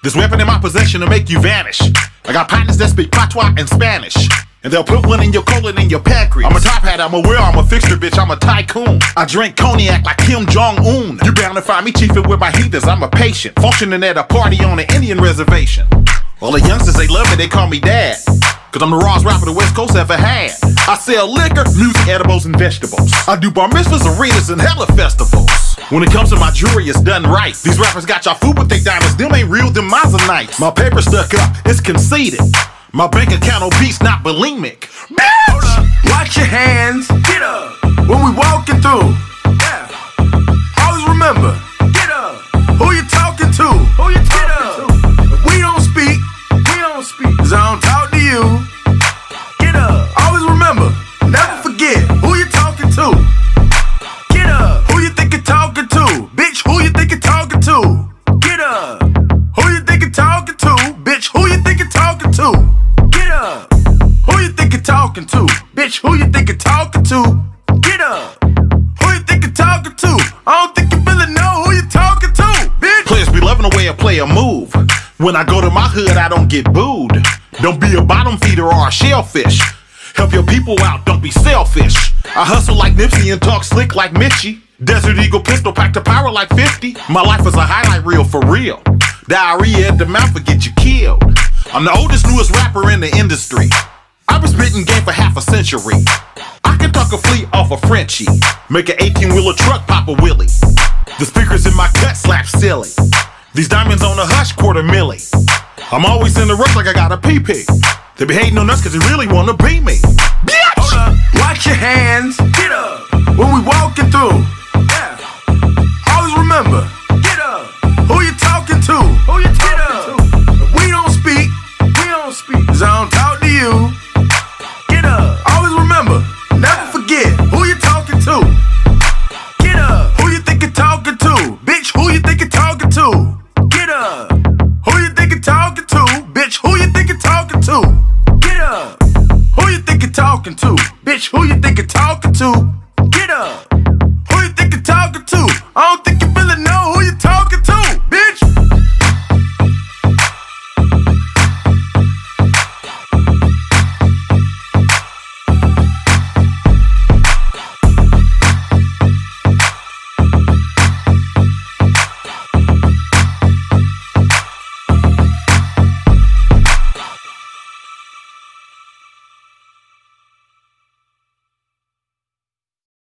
This weapon in my possession to make you vanish. I got partners that speak patois and Spanish, and they'll put one in your colon and your pancreas. I'm a top hat, I'm a wear, I'm a fixture, bitch, I'm a tycoon. I drink cognac like Kim Jong-un. You bound to find me chiefing with my heathens, I'm a patient, functioning at a party on an Indian reservation. All the youngsters, they love me, they call me dad, cause I'm the rawest rapper the West Coast ever had. I sell liquor, music, edibles, and vegetables. I do bar mitzvahs, arenas, and hella festivals. When it comes to my jewelry, it's done right. These rappers got y'all food with they diamonds, them ain't real, them Mozanites. My paper stuck up, it's conceited. My bank account obese, not bulimic. Bitch! Hold up. Watch your hands. Get up. When we walking through. Yeah. Always remember. Get up. Who you talking to? Who you talking to? If we don't speak. We don't speak. Cause I don't talk to you. Get up. Always remember. Never forget. Who you talking to? Get up. Who you think you're talking to? Bitch, who you think you're talking to? Get up. Who you think you're talking to? Bitch, who you think you're talking to? Get up. Who you think you're talking to? Bitch, who you think you're talking to? Get up. Who you think you're talking to? I don't think you really know who you're talking to, bitch. Players be loving the way a player move. When I go to my hood, I don't get booed. Don't be a bottom feeder or a shellfish. Help your people out, don't be selfish. I hustle like Nipsey and talk slick like Mitchie. Desert Eagle pistol pack to power like 50. My life is a highlight reel for real. Diarrhea at the mouth will get you killed. I'm the oldest, newest rapper in the industry. I've been spitting game for half a century. I can talk a fleet off a Frenchie. Make an 18-wheeler truck pop a wheelie. The speakers in my cut slap silly. These diamonds on a hush, $250,000. I'm always in the rush like I got a PP. They be hating on us cause they really wanna be me. Bitch! Hold up. Watch your hands. Get up.